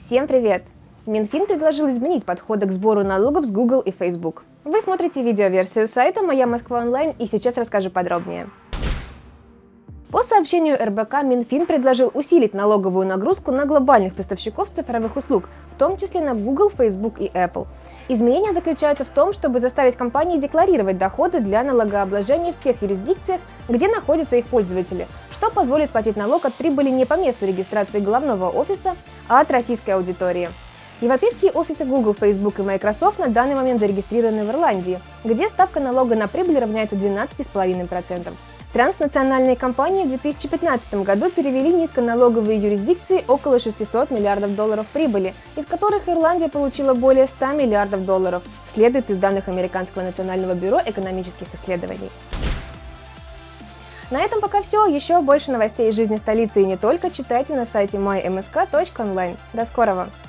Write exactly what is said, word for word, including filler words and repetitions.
Всем привет! Минфин предложил изменить подходы к сбору налогов с Google и Facebook. Вы смотрите видеоверсию сайта «Моя Москва онлайн» и сейчас расскажу подробнее. По сообщению эр бэ ка, Минфин предложил усилить налоговую нагрузку на глобальных поставщиков цифровых услуг, в том числе на Google, Facebook и Apple. Изменения заключаются в том, чтобы заставить компании декларировать доходы для налогообложения в тех юрисдикциях, где находятся их пользователи, что позволит платить налог от прибыли не по месту регистрации главного офиса, а от российской аудитории. Европейские офисы Google, Facebook и Microsoft на данный момент зарегистрированы в Ирландии, где ставка налога на прибыль равняется двенадцати целых пяти десятых процента. Транснациональные компании в две тысячи пятнадцатом году перевели низконалоговые юрисдикции около шестисот миллиардов долларов прибыли, из которых Ирландия получила более ста миллиардов долларов, следует из данных Американского национального бюро экономических исследований. На этом пока все. Еще больше новостей из жизни столицы и не только читайте на сайте май эм эс ка точка онлайн. До скорого!